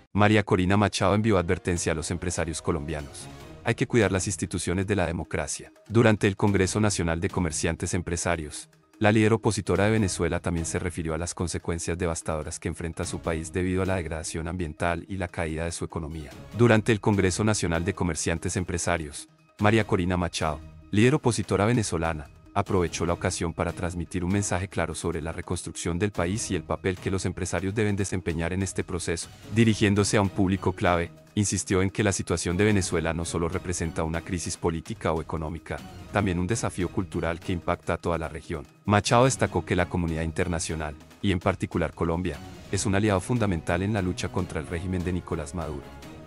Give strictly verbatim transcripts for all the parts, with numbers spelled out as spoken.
María Corina Machado envió advertencia a los empresarios colombianos. Hay que cuidar las instituciones de la democracia. Durante el Congreso Nacional de Comerciantes Empresarios, la líder opositora de Venezuela también se refirió a las consecuencias devastadoras que enfrenta su país debido a la degradación ambiental y la caída de su economía. Durante el Congreso Nacional de Comerciantes Empresarios, María Corina Machado, líder opositora venezolana, aprovechó la ocasión para transmitir un mensaje claro sobre la reconstrucción del país y el papel que los empresarios deben desempeñar en este proceso. Dirigiéndose a un público clave, insistió en que la situación de Venezuela no solo representa una crisis política o económica, también un desafío cultural que impacta a toda la región. Machado destacó que la comunidad internacional, y en particular Colombia, es un aliado fundamental en la lucha contra el régimen de Nicolás Maduro.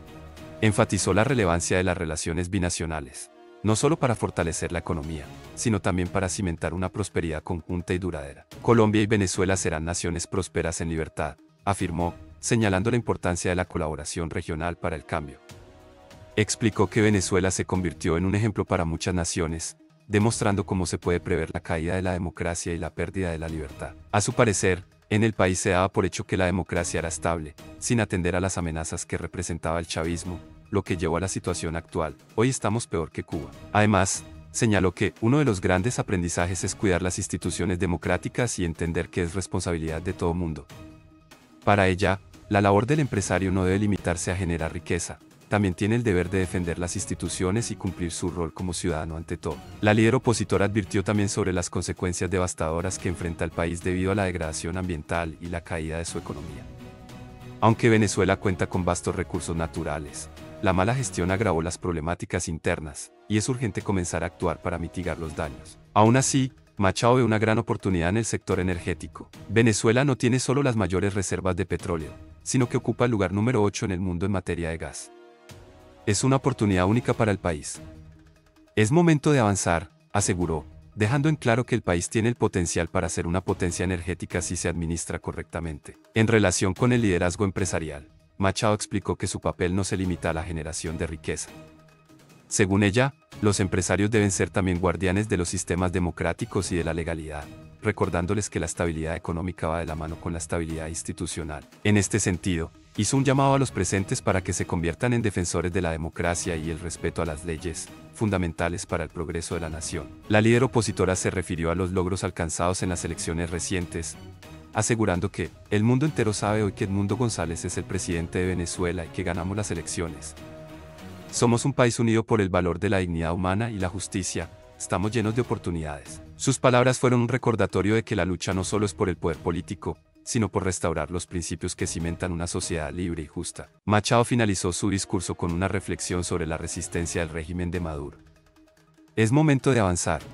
Enfatizó la relevancia de las relaciones binacionales, no solo para fortalecer la economía, sino también para cimentar una prosperidad conjunta y duradera. Colombia y Venezuela serán naciones prósperas en libertad, afirmó, señalando la importancia de la colaboración regional para el cambio. Explicó que Venezuela se convirtió en un ejemplo para muchas naciones, demostrando cómo se puede prever la caída de la democracia y la pérdida de la libertad. A su parecer, en el país se daba por hecho que la democracia era estable, sin atender a las amenazas que representaba el chavismo, lo que llevó a la situación actual. Hoy estamos peor que Cuba. Además, señaló que uno de los grandes aprendizajes es cuidar las instituciones democráticas y entender que es responsabilidad de todo mundo. Para ella, la labor del empresario no debe limitarse a generar riqueza, también tiene el deber de defender las instituciones y cumplir su rol como ciudadano ante todo. La líder opositora advirtió también sobre las consecuencias devastadoras que enfrenta el país debido a la degradación ambiental y la caída de su economía. Aunque Venezuela cuenta con vastos recursos naturales, la mala gestión agravó las problemáticas internas, y es urgente comenzar a actuar para mitigar los daños. Aún así, Machado ve una gran oportunidad en el sector energético. Venezuela no tiene solo las mayores reservas de petróleo, sino que ocupa el lugar número ocho en el mundo en materia de gas. Es una oportunidad única para el país. Es momento de avanzar, aseguró, dejando en claro que el país tiene el potencial para ser una potencia energética si se administra correctamente. En relación con el liderazgo empresarial, Machado explicó que su papel no se limita a la generación de riqueza. Según ella, los empresarios deben ser también guardianes de los sistemas democráticos y de la legalidad, recordándoles que la estabilidad económica va de la mano con la estabilidad institucional. En este sentido, hizo un llamado a los presentes para que se conviertan en defensores de la democracia y el respeto a las leyes, fundamentales para el progreso de la nación. La líder opositora se refirió a los logros alcanzados en las elecciones recientes, asegurando que el mundo entero sabe hoy que Edmundo González es el presidente de Venezuela y que ganamos las elecciones. Somos un país unido por el valor de la dignidad humana y la justicia, estamos llenos de oportunidades. Sus palabras fueron un recordatorio de que la lucha no solo es por el poder político, sino por restaurar los principios que cimentan una sociedad libre y justa. Machado finalizó su discurso con una reflexión sobre la resistencia del régimen de Maduro. Es momento de avanzar.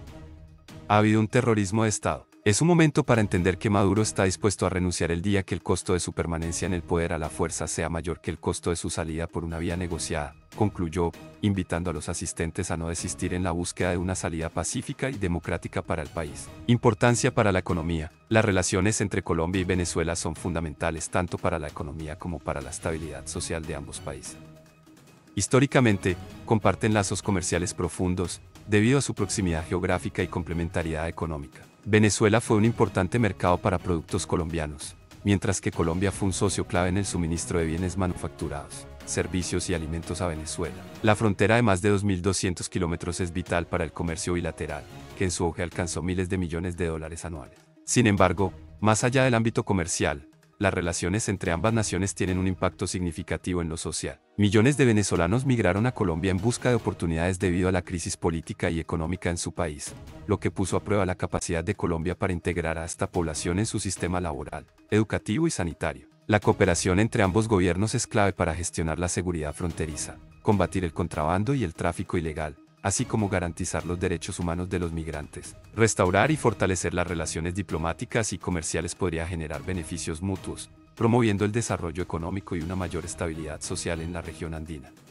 Ha habido un terrorismo de Estado. Es un momento para entender que Maduro está dispuesto a renunciar el día que el costo de su permanencia en el poder a la fuerza sea mayor que el costo de su salida por una vía negociada, concluyó, invitando a los asistentes a no desistir en la búsqueda de una salida pacífica y democrática para el país. Importancia para la economía. Las relaciones entre Colombia y Venezuela son fundamentales tanto para la economía como para la estabilidad social de ambos países. Históricamente, comparten lazos comerciales profundos, debido a su proximidad geográfica y complementariedad económica. Venezuela fue un importante mercado para productos colombianos, mientras que Colombia fue un socio clave en el suministro de bienes manufacturados, servicios y alimentos a Venezuela. La frontera de más de dos mil doscientos kilómetros es vital para el comercio bilateral, que en su auge alcanzó miles de millones de dólares anuales. Sin embargo, más allá del ámbito comercial, las relaciones entre ambas naciones tienen un impacto significativo en lo social. Millones de venezolanos migraron a Colombia en busca de oportunidades debido a la crisis política y económica en su país, lo que puso a prueba la capacidad de Colombia para integrar a esta población en su sistema laboral, educativo y sanitario. La cooperación entre ambos gobiernos es clave para gestionar la seguridad fronteriza, combatir el contrabando y el tráfico ilegal, así como garantizar los derechos humanos de los migrantes. Restaurar y fortalecer las relaciones diplomáticas y comerciales podría generar beneficios mutuos, promoviendo el desarrollo económico y una mayor estabilidad social en la región andina.